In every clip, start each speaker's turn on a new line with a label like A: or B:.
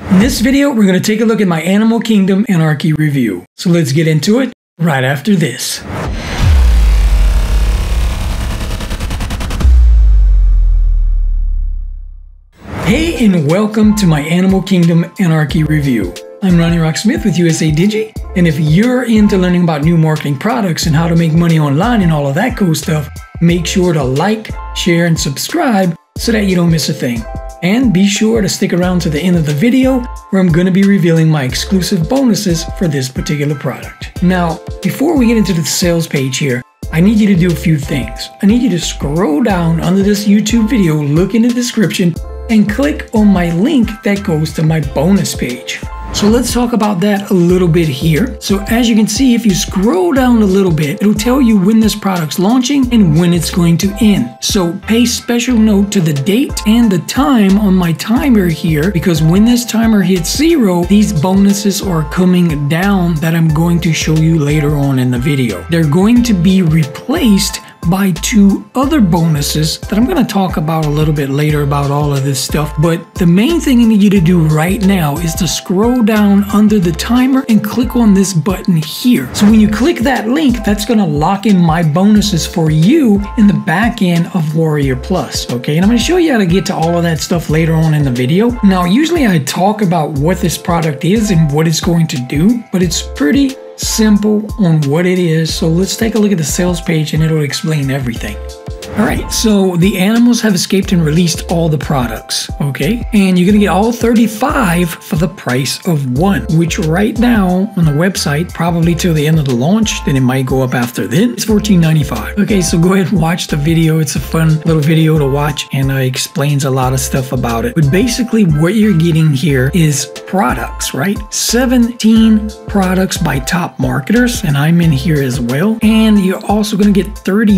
A: In this video, we're going to take a look at my Animal Kingdom Anarchy review. So let's get into it right after this. Hey and welcome to my Animal Kingdom Anarchy review. I'm Ronnie Rocksmith with USA Digi, and if you're into learning about new marketing products and how to make money online and all of that cool stuff, make sure to like, share, and subscribe so that you don't miss a thing. And be sure to stick around to the end of the video where I'm going to be revealing my exclusive bonuses for this particular product. Now, before we get into the sales page here, I need you to do a few things. I need you to scroll down under this YouTube video, look in the description, and click on my link that goes to my bonus page. So let's talk about that a little bit here. So as you can see, if you scroll down a little bit, it'll tell you when this product's launching and when it's going to end. So pay special note to the date and the time on my timer here, because when this timer hits 0, these bonuses are coming down that I'm going to show you later on in the video. They're going to be replaced by 2 other bonuses that I'm going to talk about a little bit later about all of this stuff. But the main thing I need you to do right now is to scroll down under the timer and click on this button here. So when you click that link, that's going to lock in my bonuses for you in the back end of Warrior Plus. Okay, and I'm going to show you how to get to all of that stuff later on in the video. Now, usually I talk about what this product is and what it's going to do, but it's pretty simple on what it is. So let's take a look at the sales page and it'll explain everything. Alright, so the animals have escaped and released all the products, okay? And you're gonna get all 35 for the price of 1, which right now on the website, probably till the end of the launch, then it might go up after then, it's $14.95. Okay, so go ahead and watch the video. It's a fun little video to watch and explains a lot of stuff about it. But basically what you're getting here is products, right? 17 products by top marketers, and I'm in here as well. And you're also gonna get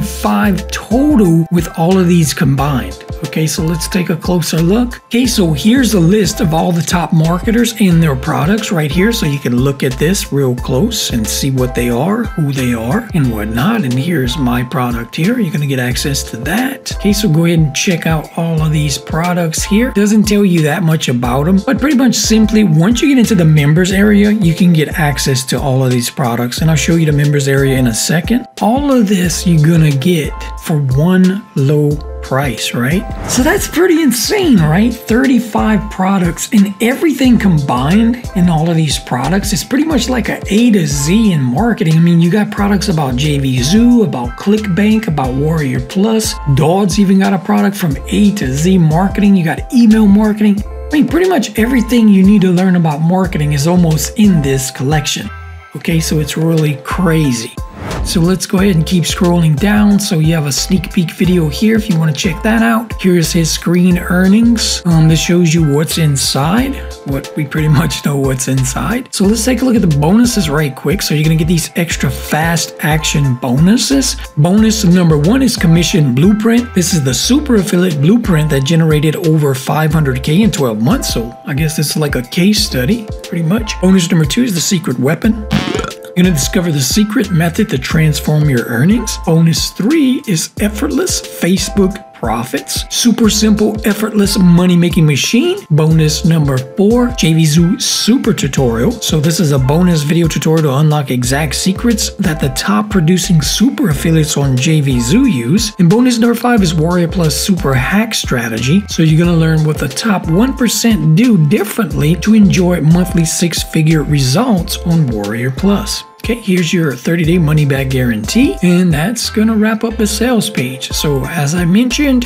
A: 35 total with all of these combined. Okay, so let's take a closer look. Okay, so here's a list of all the top marketers and their products right here. So you can look at this real close and see what they are, who they are, and whatnot. And here's my product here. You're gonna get access to that. Okay, so go ahead and check out all of these products here. Doesn't tell you that much about them, but pretty much simply, once you get into the members area, you can get access to all of these products. And I'll show you the members area in a second. All of this you're gonna get for one low price, right? So that's pretty insane, right? 35 products and everything combined in all of these products is pretty much like A to Z in marketing. I mean, you got products about JVZoo, about ClickBank, about Warrior Plus. Dod's even got a product from A to Z marketing. You got email marketing. I mean, pretty much everything you need to learn about marketing is almost in this collection. Okay, so it's really crazy. So let's go ahead and keep scrolling down. So you have a sneak peek video here if you want to check that out. Here's his screen earnings. This shows you what's inside, what we pretty much know what's inside. So let's take a look at the bonuses right quick. So you're going to get these extra fast action bonuses. Bonus number 1 is Commission Blueprint. This is the super affiliate blueprint that generated over 500K in 12 months. So I guess this is like a case study, pretty much. Bonus number 2 is the Secret Weapon. You're going to discover the secret method to transform your earnings. Bonus 3 is Effortless Facebook Profits. Super simple, effortless money-making machine. Bonus number 4, JVZoo Super Tutorial. So this is a bonus video tutorial to unlock exact secrets that the top producing super affiliates on JVZoo use. And bonus number 5 is Warrior Plus Super Hack Strategy. So you're going to learn what the top 1% do differently to enjoy monthly 6-figure results on Warrior Plus. Okay, here's your 30-day money-back guarantee, and that's gonna wrap up the sales page. So as I mentioned,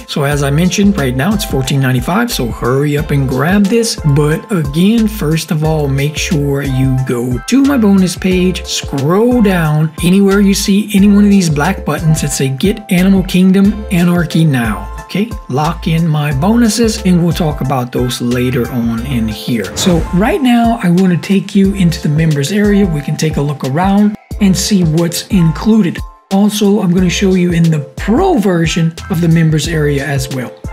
A: right now it's $14.95, so hurry up and grab this. But again, first of all, make sure you go to my bonus page, scroll down, anywhere you see any one of these black buttons that say Get Animal Kingdom Anarchy Now. Okay, lock in my bonuses and we'll talk about those later on in here. So right now I want to take you into the members area. We can take a look around and see what's included. Also, I'm going to show you in the pro version of the members area as well.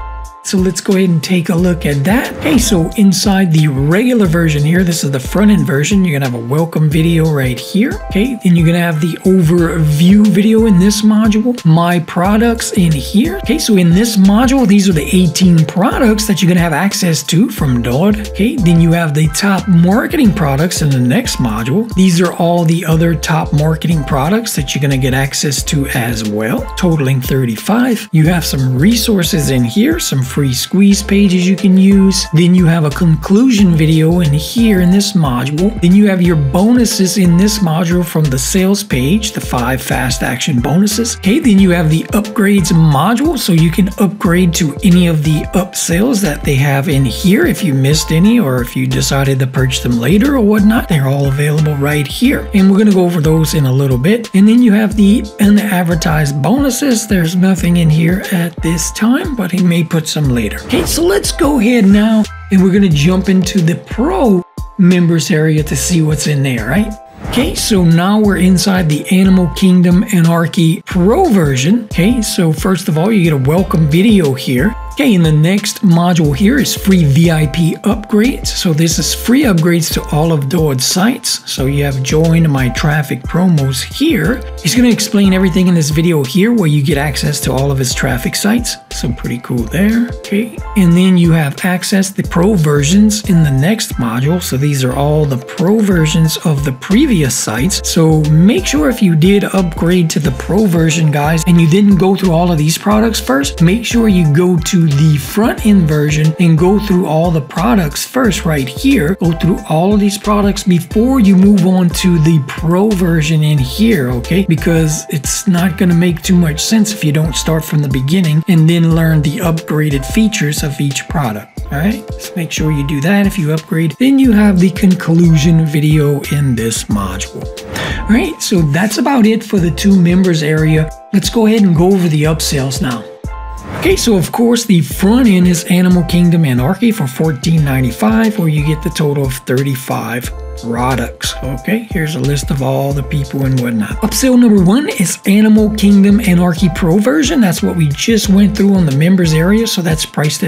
A: So let's go ahead and take a look at that. Okay, so inside the regular version here, this is the front end version. You're gonna have a welcome video right here. Okay, then you're gonna have the overview video in this module, my products in here. Okay, so in this module, these are the 18 products that you're gonna have access to from Dodd. Okay, then you have the top marketing products in the next module. These are all the other top marketing products that you're gonna get access to as well, totaling 35. You have some resources in here, some free squeeze pages you can use. Then you have a conclusion video in here in this module. Then you have your bonuses in this module from the sales page, the 5 fast action bonuses. Okay, then you have the upgrades module, so you can upgrade to any of the upsells that they have in here if you missed any or if you decided to purchase them later or whatnot. They're all available right here. And we're going to go over those in a little bit. And then you have the unadvertised bonuses. There's nothing in here at this time, but he may put some later. Okay, so let's go ahead now and we're going to jump into the pro members area to see what's in there, right? Okay, so now we're inside the Animal Kingdom Anarchy Pro version. Okay, so first of all, you get a welcome video here. Okay, and the next module here is free VIP upgrades. So this is free upgrades to all of Dodd's sites. So you have join my traffic promos here. He's going to explain everything in this video here where you get access to all of his traffic sites. So pretty cool there. Okay, and then you have access to pro versions in the next module. So these are all the pro versions of the previous sites. So make sure if you did upgrade to the pro version, guys, and you didn't go through all of these products first, make sure you go to the front end version and go through all the products first right here. Go through all of these products before you move on to the pro version in here, okay? Because it's not going to make too much sense if you don't start from the beginning and then learn the upgraded features of each product. All right, so make sure you do that if you upgrade. Then you have the conclusion video in this module. All right, so that's about it for the 2 members area. Let's go ahead and go over the upsells now. Okay, so of course the front end is Animal Kingdom Anarchy for $14.95, where you get the total of 35 products. Okay, here's a list of all the people and whatnot. Upsell number 1 is Animal Kingdom Anarchy Pro version. That's what we just went through on the members area. So that's priced at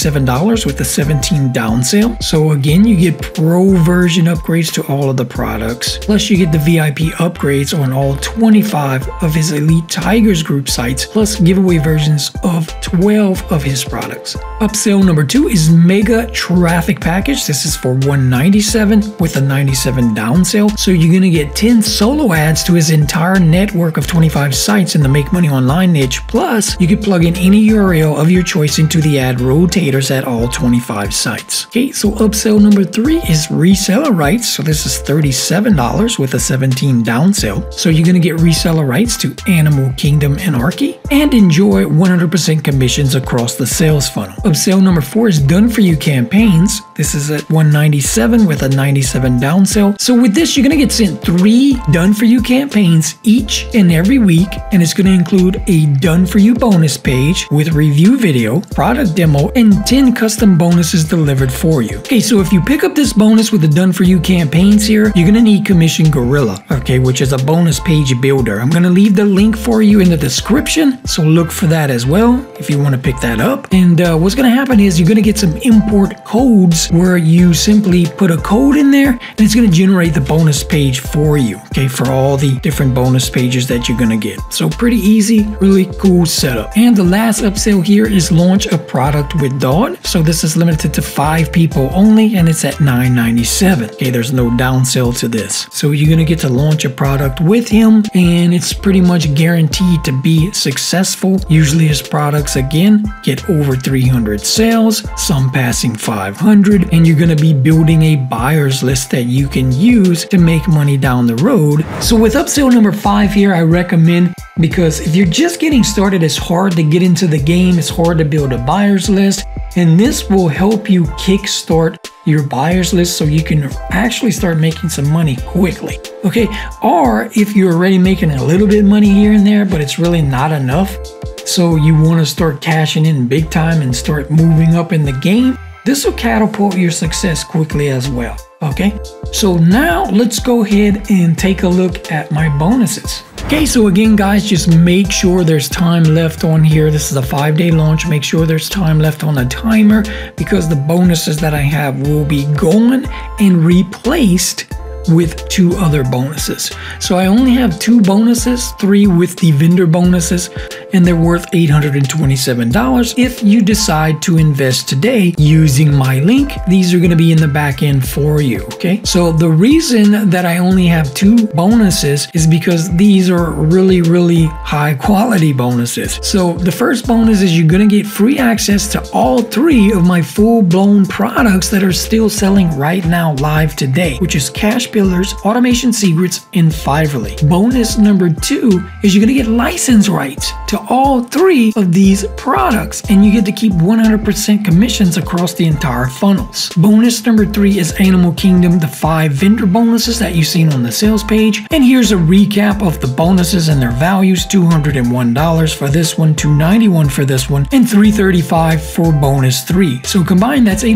A: $37 with the 17 down sale. So again, you get pro version upgrades to all of the products. Plus you get the VIP upgrades on all 25 of his Elite Tigers group sites, plus giveaway versions of 12 of his products. Upsell number 2 is Mega Traffic Package. This is for $197 with a 97 down sale. So you're going to get 10 solo ads to his entire network of 25 sites in the Make Money Online niche. Plus, you can plug in any URL of your choice into the ad rotators at all 25 sites. Okay, so upsell number 3 is reseller rights. So this is $37 with a 17 down sale. So you're going to get reseller rights to Animal Kingdom Anarchy and enjoy 100% commissions across the sales funnel. Upsell number 4 is done for you campaigns. This is at $197 with a 97 down sale. So with this, you're going to get sent 3 done for you campaigns each and every week, and it's going to include a done for you bonus page with review video, product demo, and 10 custom bonuses delivered for you. Okay, so if you pick up this bonus with the done for you campaigns here, you're going to need Commission Gorilla, okay, which is a bonus page builder. I'm going to leave the link for you in the description, so look for that as well if you want to pick that up. And what's going to happen is you're going to get some import codes where you simply put a code in there and it's going to generate the bonus page for you, okay, for all the different bonus pages that you're going to get. So pretty easy, really cool setup. And the last upsell here is launch a product with Dodd. So this is limited to 5 people only, and it's at $9.97. Okay, there's no down sell to this. So you're going to get to launch a product with him, and it's pretty much guaranteed to be successful. Usually his products, again, get over 300 sales, some passing 500, and you're going to be building a buyer's list that you can use to make money down the road. So with upsell number 5 here, I recommend, because if you're just getting started, it's hard to get into the game, it's hard to build a buyer's list, and this will help you kickstart your buyer's list so you can actually start making some money quickly. Okay, or if you're already making a little bit of money here and there, but it's really not enough, so you want to start cashing in big time and start moving up in the game, this will catapult your success quickly as well. Okay, so now let's go ahead and take a look at my bonuses. Okay, so again, guys, just make sure there's time left on here. This is a 5-day launch. Make sure there's time left on the timer, because the bonuses that I have will be gone and replaced with 2 other bonuses. So I only have 2 bonuses, 3 with the vendor bonuses, and they're worth $827 if you decide to invest today using my link. These are going to be in the back end for you. Okay, so the reason that I only have 2 bonuses is because these are really high quality bonuses. So the first bonus is you're going to get free access to all 3 of my full-blown products that are still selling right now live today, which is Cash Builders, Automation Secrets, and Fiverrly. Bonus number 2 is you're going to get license rights to all 3 of these products, and you get to keep 100% commissions across the entire funnels. Bonus number 3 is Animal Kingdom, the 5 vendor bonuses that you've seen on the sales page. And here's a recap of the bonuses and their values: $201 for this one, $291 for this one, and $335 for bonus 3. So combined, that's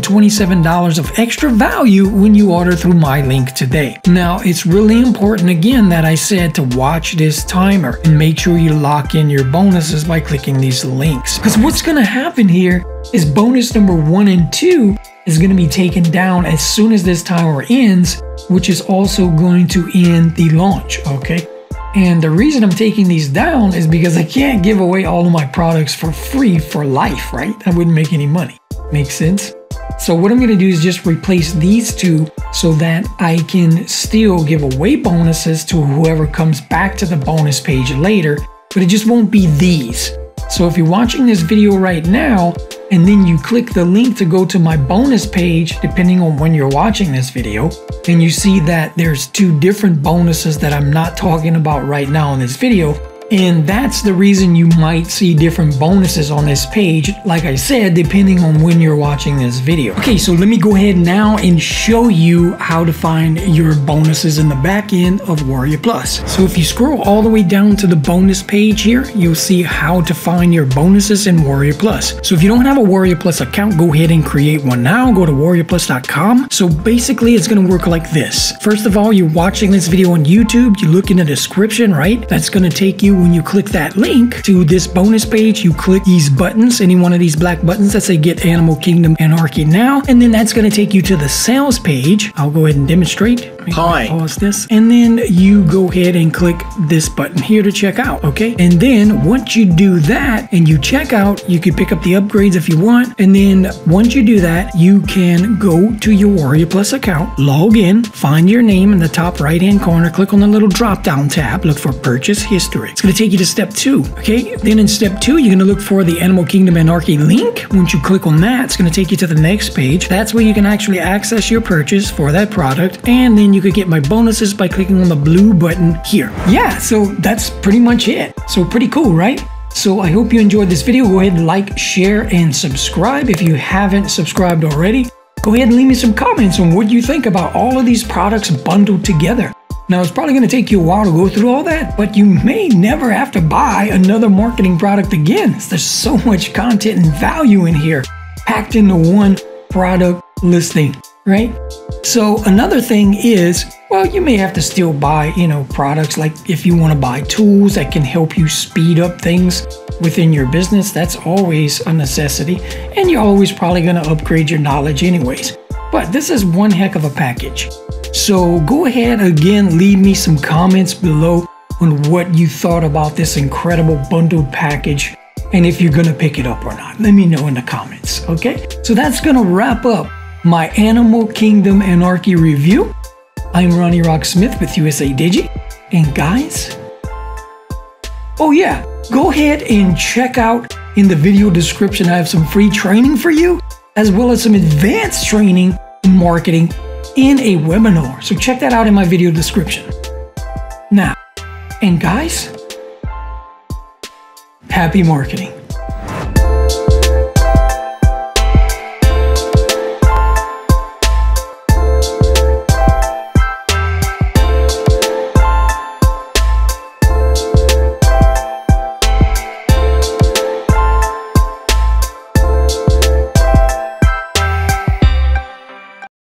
A: $827 of extra value when you order through my link today. Now, it's really important again that I said to watch this timer and make sure you lock in your bonuses by clicking these links, because what's going to happen here is bonus number 1 and 2 is going to be taken down as soon as this timer ends, which is also going to end the launch. Okay, and the reason I'm taking these down is because I can't give away all of my products for free for life, right? That wouldn't make any money. Makes sense? So what I'm going to do is just replace these 2 so that I can still give away bonuses to whoever comes back to the bonus page later, but it just won't be these. So if you're watching this video right now and then you click the link to go to my bonus page, depending on when you're watching this video, and you see that there's 2 different bonuses that I'm not talking about right now in this video, and that's the reason you might see different bonuses on this page, like I said, depending on when you're watching this video. Okay, so let me go ahead now and show you how to find your bonuses in the back end of Warrior Plus. So if you scroll all the way down to the bonus page here, you'll see how to find your bonuses in Warrior Plus. So if you don't have a Warrior Plus account, go ahead and create one now. Go to warriorplus.com. So basically, it's going to work like this. First of all, you're watching this video on YouTube. You look in the description, right? That's going to take you, when you click that link to this bonus page, you click these buttons, any one of these black buttons that say Get Animal Kingdom Anarchy Now, and then that's going to take you to the sales page. I'll go ahead and demonstrate. Hi. Pause this, and then you go ahead and click this button here to check out. Okay, and then once you do that and you check out, you can pick up the upgrades if you want, and then once you do that, you can go to your Warrior Plus account, log in, find your name in the top right hand corner, click on the little drop down tab, look for Purchase History. It's going to take you to step 2. Okay, then in step 2, you're going to look for the Animal Kingdom Anarchy link. Once you click on that, it's going to take you to the next page. That's where you can actually access your purchase for that product, and then you could get my bonuses by clicking on the blue button here. Yeah, so that's pretty much it. So pretty cool, right? So I hope you enjoyed this video. Go ahead and like, share, and subscribe if you haven't subscribed already. Go ahead and leave me some comments on what you think about all of these products bundled together. Now, it's probably going to take you a while to go through all that, but you may never have to buy another marketing product again. There's so much content and value in here, packed into one product listing, right? So another thing is, well, you may have to still buy, products like if you want to buy tools that can help you speed up things within your business. That's always a necessity, and you're always probably going to upgrade your knowledge anyways. But this is one heck of a package. So go ahead, again, leave me some comments below on what you thought about this incredible bundled package, and if you're gonna pick it up or not. Let me know in the comments, okay? So that's gonna wrap up my Animal Kingdom Anarchy review. I'm Ronnie Rock Smith with USA Digi, and guys, oh yeah, go ahead and check out in the video description. I have some free training for you, as well as some advanced training in marketing in a webinar. So check that out in my video description. Now, and guys, happy marketing.